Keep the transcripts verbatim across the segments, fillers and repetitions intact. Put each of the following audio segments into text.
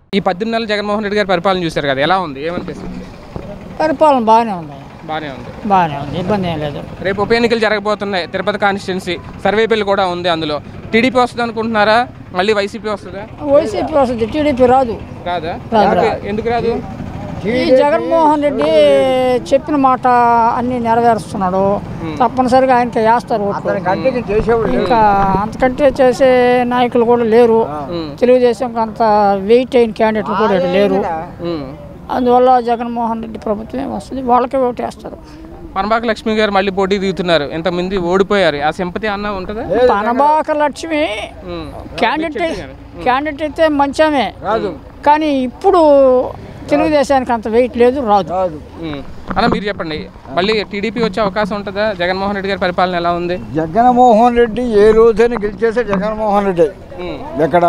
ఈ పద్దెనిమిది నెలలు జగన్మోహన్ రెడ్డి గారి పరిపాలన చూశారు కదా, ఎలా ఉంది, ఏమనిపిస్తుంది? పరిపాలన బాగానే ఉంది, బాగానే ఉంది, బాగానే ఉంది, ఇబ్బంది ఏం లేదు. రేపు ఉప ఎన్నికలు జరగబోతున్నాయి, తిరుపతి కాన్స్టిట్యున్సీ సర్వేపల్లి కూడా ఉంది. అందులో టీడీపీ వస్తుంది అనుకుంటున్నారా, మళ్ళీ వైసీపీ వస్తుందా? వైసీపీ వస్తుంది, టీడీపీ రాదు. రాదా? రాదు. ఎందుకు రాదు? ఈ జగన్మోహన్ రెడ్డి చెప్పిన మాట అన్ని నెరవేరుస్తున్నాడు, తప్పనిసరిగా ఆయనకి వేస్తారు ఓట్లు. ఇంకా అంతకంటే చేసే నాయకులు కూడా లేరు, తెలుగుదేశం అంత వెయిట్ అయిన క్యాండిడేట్లు కూడా లేరు. అందువల్ల జగన్మోహన్ రెడ్డి ప్రభుత్వమే వస్తుంది, వాళ్ళకే ఓటు వేస్తారు. పనబాక లక్ష్మి గారు మళ్ళీ పోటీ దిగుతున్నారు, ఎంతమంది ఓడిపోయారు, ఆ సింపతి అన్న ఉంటుందా? పనబాక లక్ష్మి క్యాండిడేట్ క్యాండిడేట్ అయితే మంచమే, కానీ ఇప్పుడు తెలుగుదేశానికి అంత వెయిట్ లేదు, రాదు. అన్న మీరు చెప్పండి, మళ్ళీ టీడీపీ వచ్చే అవకాశం ఉంటుందా? జగన్మోహన్ రెడ్డి గారి పరిపాలన ఎలా ఉంది? జగన్మోహన్ రెడ్డి ఏ రోజైనా గెలిచేసే జగన్మోహన్ రెడ్డి. ఎక్కడ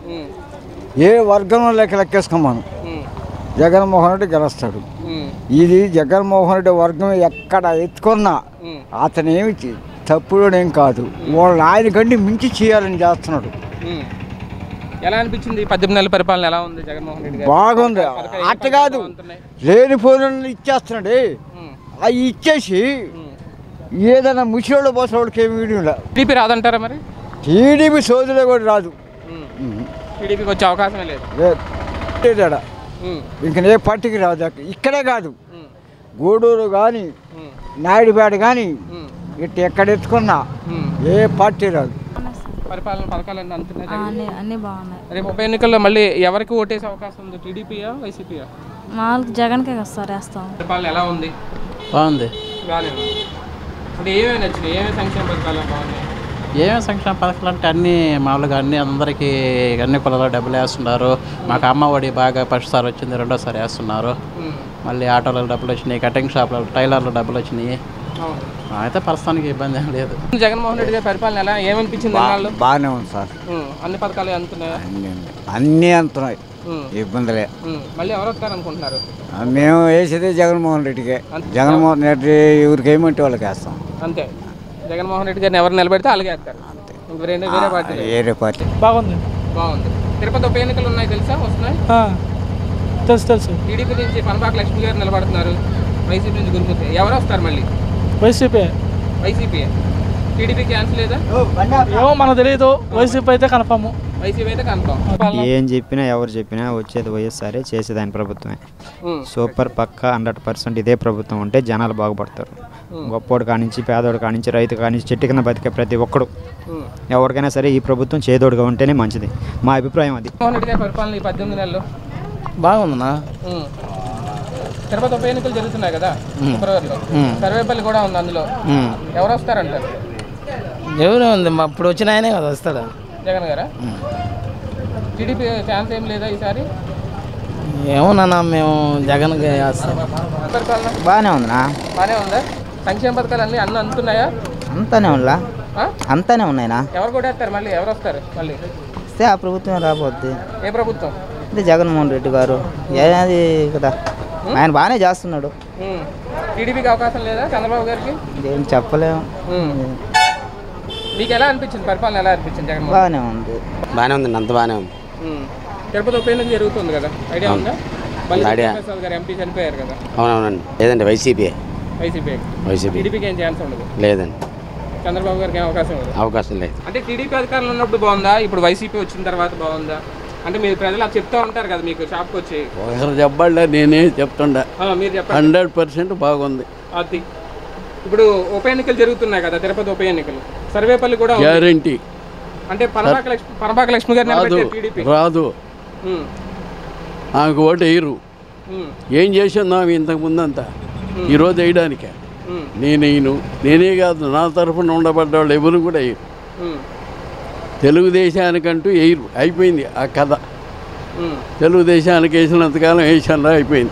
ఏ వర్గంలో లెక్క లెక్కేసుకోమను జగన్మోహన్ రెడ్డి గెలుస్తాడు. ఇది జగన్మోహన్ రెడ్డి వర్గం ఎక్కడ ఎత్తుకున్నా అతనేమి తప్పుడేం కాదు, వాళ్ళు ఆయన కంటే మించి చేయాలని చేస్తున్నాడు. ఎలా అనిపించింది పద్దెనిమిది నెలల పరిపాలన ఎలా ఉంది జగన్మోహన్ రెడ్డి గారు? బాగుంది, అట్ట కాదు లేని ఫోన్లు ఇచ్చేస్తున్నాడు, అవి ఇచ్చేసి ఏదైనా ముసిలోళ్ళు పోసేవాడికి ఏమి వీడియో టీడీపీ రాదంటారా? మరి టీడీపీ సోదరులు కూడా రాదు, టీడీపీకి వచ్చే అవకాశమే లేదు. లేదు ఇంకా ఏ పార్టీకి రాదు. ఇక్కడే కాదు, గూడూరు కానీ నాయుడుపేట కానీ ఇటు ఎక్కడ ఎత్తుకున్నా ఏ పార్టీ రాదు. పరిపాలన పథకాలన్నీ అందుతున్నాయి, అన్నీ బాగున్నాయి. రేపు ఉప ఎన్నికల్లో మళ్ళీ ఎవరికి ఓటేసే అవకాశం ఉంది? టీడీపీయా వైసీపీయా? మాకు జగన్కే వస్తారు, వేస్తాం. పరిపాలన ఎలా ఉంది? బాగుంది, బాగానే ఉంది. అంటే ఏమేమి నచ్చినాయి, ఏమేమి సంక్షేమ పథకాలు బాగున్నాయి? ఏమేమి సంక్షేమ పథకాలు అంటే అన్నీ మామూలుగా అన్ని అందరికీ అన్ని కులాల్లో డబ్బులు వేస్తున్నారు. మాకు అమ్మ ఒడి బాగా ఫస్ట్ సారి వచ్చింది, రెండోసారి వేస్తున్నారు. మళ్ళీ ఆటోలలో డబ్బులు వచ్చినాయి, కటింగ్ షాప్లో టైలర్లో డబ్బులు వచ్చినాయి. అయితే ప్రస్తుతానికి ఇబ్బంది ఏం లేదు. జగన్మోహన్ రెడ్డి గారి పరిపాలన ఎలా ఏమనిపించింది? బాగానే ఉంది సార్, అన్ని పథకాలు అందుతున్నాయా? అన్నీ అందుతున్నాయి, ఇబ్బందులే. మళ్ళీ ఎవరు వస్తారు అనుకుంటున్నారు? మేము వేసేది జగన్మోహన్ రెడ్డికే. జగన్మోహన్ రెడ్డి ఎవరికి ఏమంటే వాళ్ళకి వేస్తాం అంతే. జగన్మోహన్ రెడ్డి గారిని ఎవరు నిలబెడితే అలాగే వేస్తారు అంతే, వేరే పార్టీ వేరే పార్టీ. బాగుంది, బాగుంది. తిరుపతి ఉప ఎన్నికలు ఉన్నాయి తెలుసా? వస్తున్నాయి, తెలుసు తెలుసు. టీడీపీ నుంచి పనబాక లక్ష్మి గారు నిలబడుతున్నారు, వైసీపీ నుంచి గురుమూర్తి. ఎవరు వస్తారు మళ్ళీ? వైసీపీ. వైసీపీ. టీడీపీ క్యాన్సిల్ లేదా? ఏమో మనకు తెలియదు, వైసీపీ అయితే కన్ఫర్మ్. వైసీపీ అయితే కన్ఫర్మ్. ఏం చెప్పినా ఎవరు చెప్పినా వచ్చేది వైఎస్ఆరే, చేసేది ఆయన ప్రభుత్వమే. సూపర్ పక్కా హండ్రెడ్ పర్సెంట్ ఇదే ప్రభుత్వం ఉంటే జనాలు బాగుపడతారు. గొప్పోడు కానించి పేదోడు కానించి రైతు కానించి చెట్టు కింద బతికే ప్రతి ఒక్కడు ఎవరికైనా సరే ఈ ప్రభుత్వం చేదోడుగా ఉంటేనే మంచిది, మా అభిప్రాయం అది. జగన్మోహన్ రెడ్డి గారి పరిపాలన ఈ పద్దెనిమిది నెలలు బాగుందన్నా. తిరుపతి ఉప ఎన్నికలు జరుగుతున్నాయి కదా ఫిబ్రవరిలో, సర్వేపల్లి కూడా ఉంది, అందులో ఎవరు వస్తారంటారు? ఎవరు ఉంది, మా ఇప్పుడు వచ్చిన ఆయనే కదా వస్తాడా, జగన్ గారా? టీడీపీ ఛాన్స్ ఏం లేదా ఈసారి? ఏమోనన్నా మేము జగన్ వేస్తాం. పరిపాలన బాగానే ఉందినా? బాగానే ఉందా? సంక్షేమ పథకాలు అన్నీ అన్నీ అందుతున్నాయా? అంతానే ఉందా? అంతానే ఉన్నాయినా. ఎవరు కూడా వేస్తారు మళ్ళీ? ఎవరు వస్తారు మళ్ళీ? వస్తే ఆ ప్రభుత్వం రాబోద్ది. ఏ ప్రభుత్వం? అంటే జగన్మోహన్ రెడ్డి గారు ఏది కదా, ఆయన బాగానే చేస్తున్నాడు. టీడీపీకి అవకాశం లేదా చంద్రబాబు గారికి? ఏం చెప్పలేము. మీకు ఎలా అనిపించింది పరిపాలన? ఎలా అనిపించింది జగన్మోహన్? బాగానే ఉంది, బాగానే ఉంది, అంత బాగానే ఉంది. తిరుపతి ఉప ఎన్నిక జరుగుతుంది కదా, ఐడియా ఉందా? గారు ఎంపీ చనిపోయారు కదా. అవునవునండి. లేదండి వైసీపీ. వైసీపీ. వైసీపీ. టీడీపీకి ఏం ఛాన్స్ ఉండదు? లేదండి. చంద్రబాబు గారికి ఏం అవకాశం ఉండదు? అవకాశం లేదు. అంటే టీడీపీ అధికారంలో ఉన్నప్పుడు బాగుందా, ఇప్పుడు వైసీపీ వచ్చిన తర్వాత బాగుందా? అంటే మీరు ప్రజలు అది చెప్తా ఉంటారు కదా మీకు షాప్కి వచ్చి. ఒకసారి చెప్పండి, నేనే చెప్తుండా. మీరు చెప్పండి. హండ్రెడ్ పర్సెంట్ బాగుంది. అది ఇప్పుడు ఉప ఎన్నికలు జరుగుతున్నాయి కదా, తిరుపతి ఉప ఎన్నికలు, సర్వేపల్లి కూడా గ్యారంటీ. అంటే పనబాక లక్ష్మి పనబాక లక్ష్మి గారు రాదు, ఆమెకు ఓటు వేయరు. ఏం చేసిందా ఆమె ఇంతకు ముందంతా, ఈరోజు వేయడానికే. నేనేను నేనే కాదు, నా తరఫున ఉండబడ్డ వాళ్ళు ఎవరు కూడా వేయరు. తెలుగుదేశానికంటూ వేయరు, అయిపోయింది ఆ కథ. తెలుగుదేశానికి వేసినంతకాలం వేసాను, అయిపోయింది.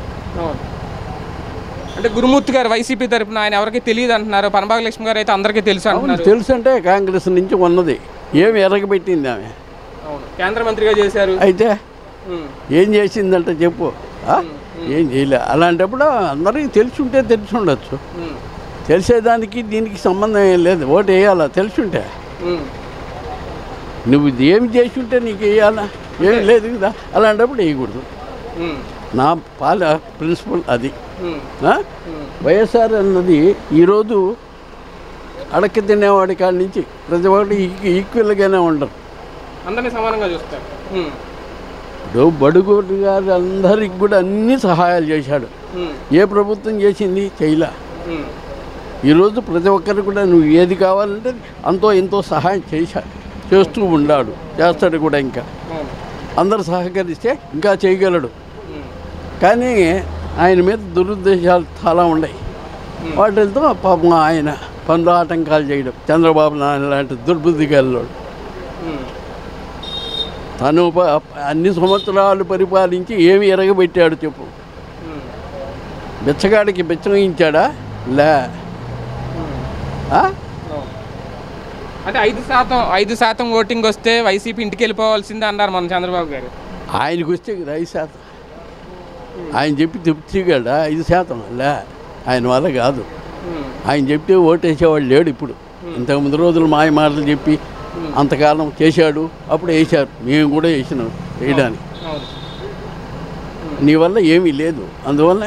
అంటే గురుమూర్తి గారు వైసీపీ తరఫున ఆయన ఎవరికి తెలియదు అంటున్నారు, పనబాక లక్ష్మి గారు అయితే అందరికీ తెలుసు అంటున్నారు. తెలుసు అంటే కాంగ్రెస్ నుంచి ఉన్నది, ఏమి ఎరగబెట్టింది ఆమె. కేంద్ర మంత్రిగా చేశారు, అయితే ఏం చేసిందంటే చెప్పు. ఏం చేయలే. అలాంటప్పుడు అందరికీ తెలిసి ఉంటే తెలిసి ఉండొచ్చు, తెలిసేదానికి దీనికి సంబంధం ఏం లేదు. ఓటు వేయాలా తెలిసి ఉంటే. నువ్వు ఏమి చేసి ఉంటే నీకు వేయాలా? ఏం లేదు కదా, అలాంటప్పుడు వేయకూడదు. నా పాల ప్రిన్సిపల్ అది. వైఎస్ఆర్ అన్నది ఈరోజు అడక తినేవాడి కాడ నుంచి ప్రతి ఒక్కటి ఈక్వల్గానే ఉండరు, అందరినీ సమానంగా చూస్తారు. ఇప్పుడు బడుగు గారు అందరికి కూడా అన్ని సహాయాలు చేశాడు. ఏ ప్రభుత్వం చేసింది? చేయలే. ఈరోజు ప్రతి ఒక్కరికి కూడా నువ్వు ఏది కావాలంటే అంతో ఎంతో సహాయం చేశా చేస్తూ ఉన్నాడు, చేస్తాడు కూడా. ఇంకా అందరు సహకరిస్తే ఇంకా చేయగలడు. కానీ ఆయన మీద దురుద్దేశాలు చాలా ఉన్నాయి. వాటితో పాపం ఆయన పనులు ఆటంకాలు చేయడం, చంద్రబాబు నాయుడు లాంటి దుర్బుద్ధి గల్లోడు. తను అన్ని సంవత్సరాలు పరిపాలించి ఏమి ఎరగబెట్టాడు చెప్పు? బిచ్చగాడికి బిచ్చగించాడా? లే. అంటే ఐదు శాతం ఐదు శాతం ఓటింగ్ వస్తే వైసీపీ ఇంటికి వెళ్ళిపోవాల్సిందే అన్నారు మన చంద్రబాబు గారు. ఆయనకు వస్తే కదా ఐదు శాతం. ఆయన చెప్పి తెప్పించగలడా ఐదు శాతం? లే, ఆయన వల్ల కాదు. ఆయన చెప్తే ఓటేసేవాడు లేడు ఇప్పుడు. ఇంతకుముందు రోజులు మాయ మాటలు చెప్పి అంతకాలం చేశాడు, అప్పుడు వేశారు. మేము కూడా వేసినాం వేయడానికి. నీ వల్ల ఏమీ లేదు. అందువల్ల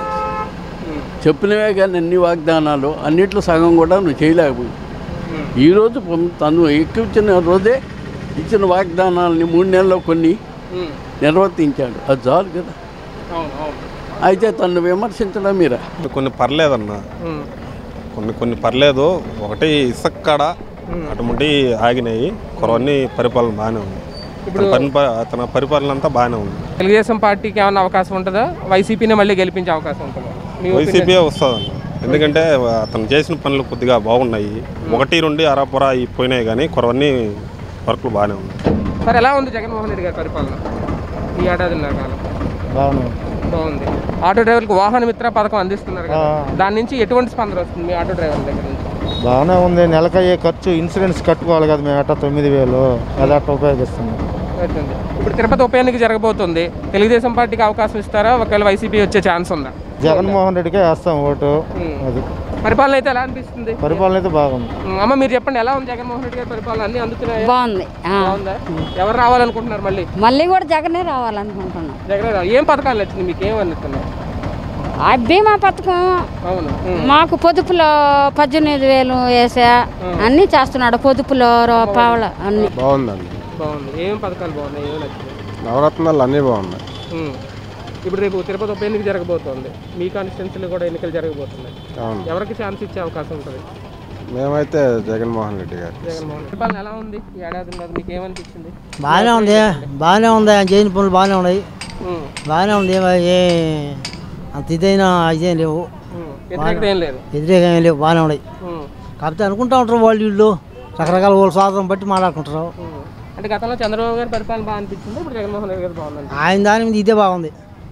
చెప్పినవే కానీ అన్ని వాగ్దానాలు అన్నిట్లో సగం కూడా నువ్వు చేయలేకపోయి. ఈరోజు తను ఎక్కించిన రోజే ఇచ్చిన వాగ్దానాలని మూడు నెలల్లో కొన్ని నిర్వర్తించాడు. అది చాలు కదా. అయితే తను విమర్శించడం మీరా? కొన్ని పర్లేదన్న, కొన్ని కొన్ని పర్లేదు. ఒకటి ఇసుక కాడ అటువంటి ఆగినాయి, కొరవన్నీ పరిపాలన బాగానే ఉంది. తన పరిపాలన అంతా బాగానే ఉంది. తెలుగుదేశం పార్టీకి ఏమన్నా అవకాశం ఉంటుందా? వైసీపీని మళ్ళీ గెలిపించే అవకాశం ఉంటుందా? వైసీపీ వస్తుందన్న, ఎందుకంటే అతను చేసిన పనులు కొద్దిగా బాగున్నాయి. ఒకటి రెండు అరాపురా పోయినాయి, కానీ కొరవన్నీ వర్క్లు బాగానే ఉన్నాయి. సార్, ఎలా ఉంది జగన్మోహన్ రెడ్డి గారి పరిపాలన ఈ ఏడాదిన్నర కాలం? బాగుంది. బాగుంది. ఆటో డ్రైవర్లకు వాహన మిత్ర పథకం అందిస్తున్నారు కదా, దాని నుంచి ఎటువంటి స్పందన వస్తుంది మీ ఆటో డ్రైవర్ల దగ్గర నుంచి? బాగానే ఉంది. నెలకయ్యే ఖర్చు ఇన్సూరెన్స్ కట్టుకోవాలి కదా మేము, అట్ట తొమ్మిది వేలు అది అట్ట ఉపయోగిస్తున్నాం. ఇప్పుడు తిరుపతి ఉప ఎన్నిక జరగబోతుంది, తెలుగుదేశం పార్టీకి అవకాశం ఇస్తారా? ఒకవేళ వైసీపీ వచ్చే ఛాన్స్ ఉందా? జగన్మోహన్ రెడ్డికే వేస్తాం ఓటు. అది పరిపాలన అయితే ఎలా అనిపిస్తుంది? పరిపాలన అయితే బాగుంది. అమ్మ మీరు చెప్పండి, ఎలా ఉంది జగన్మోహన్ రెడ్డి గారి పరిపాలన? అన్ని అందుతున్నాయి. బాగుంది. బాగుందా? ఎవరు రావాలనుకుంటున్నారు మళ్ళీ? మళ్ళీ కూడా జగనే రావాలనుకుంటున్నాం. జగనే రావాలి. ఏం పథకాలు నచ్చింది మీకు? ఏం అందుతున్నాయి? ఆ బీమా పథకం అవును, మాకు పొదుపులో పద్దెనిమిది వేలు వేసా అన్నీ చేస్తున్నాడు. పొదుపులో రూపాయలు అన్ని బాగుందండి. బాగుంది. ఏం పథకాలు బాగున్నాయి? ఏం నచ్చింది? నవరత్నాలు అన్నీ బాగున్నాయి. ఇప్పుడు రేపు తిరుపతి ఉప ఎన్నిక జరగబోతోంది, మీ కాన్స్టిట్యున్సీలో కూడా ఎన్నికలు జరగబోతున్నాయి. ఎవరికి ఛాన్స్ ఇచ్చే అవకాశం ఉంటుంది? మేమైతే జగన్మోహన్ రెడ్డి గారు. జగన్మోహన్ పరిపాలన ఎలా ఉంది ఈ ఏడాది? మీకు ఏమనిపించింది? బాగానే ఉంది, బాగానే ఉంది. ఆయన చేసిన పనులు బాగానే ఉన్నాయి, బాగానే ఉంది. ఏ అంత ఇదైనా ఇదేం లేవు, వ్యతిరేకత లేదు, వ్యతిరేకం ఏం లేవు, బాగానే ఉన్నాయి. కాకపోతే అనుకుంటా ఉంటారు వాళ్ళు వీళ్ళు రకరకాల వాళ్ళ స్వాతంత్రం బట్టి మాట్లాడుకుంటారు. అంటే గతంలో చంద్రబాబు గారి పరిపాలన బాగా అనిపించింది, ఇప్పుడు జగన్మోహన్ రెడ్డి గారు బాగుంది. ఆయన దాని మీద ఇదే బాగుంది.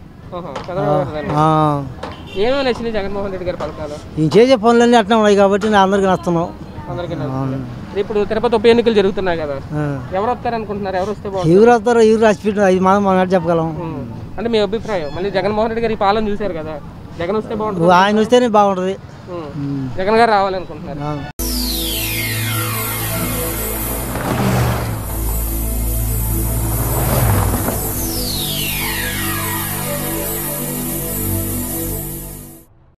ఏమేమి నచ్చింది జగన్మోహన్ రెడ్డి గారి పథకాలు? ఈయన చేసే పనులన్నీ అట్లా ఉన్నాయి కాబట్టి నేను అందరికీ నస్తున్నాం. అందరికీ ఇప్పుడు తిరుపతి ఉప ఎన్నికలు జరుగుతున్నాయి కదా, ఎవరు వస్తారు అనుకుంటున్నారు? ఎవరు వస్తే బాగుంటుంది? ఎవరు వస్తారో ఎవరు రాసి పెట్టిన అది మనం మనం చెప్పగలం. అంటే మీ అభిప్రాయం? మళ్ళీ జగన్మోహన్ రెడ్డి గారి పాలన చూశారు కదా, జగన్ వస్తే బాగుంటుంది. ఆయన వస్తేనే బాగుంటుంది. జగన్ గారు రావాలనుకుంటున్నారు.